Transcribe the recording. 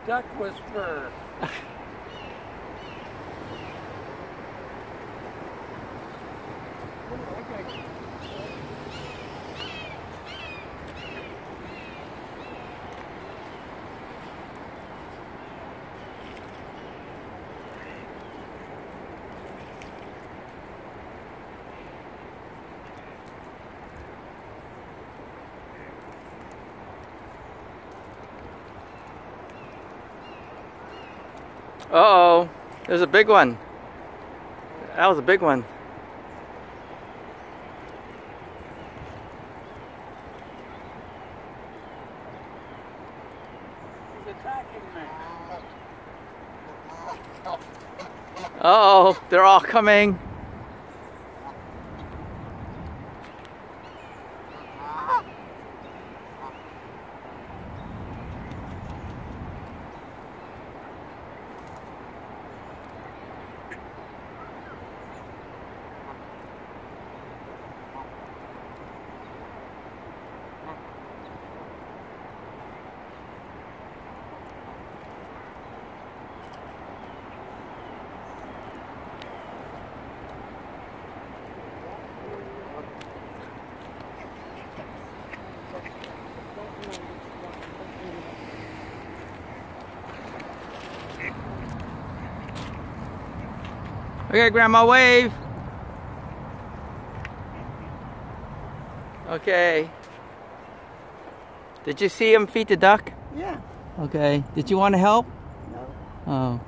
duck whisperer. Uh-oh, there's a big one. That was a big one. He's attacking me. Uh-oh, they're all coming. Okay, Grandma, wave. Okay. Did you see him feed the duck? Yeah. Okay. Did you want to help? No. Oh.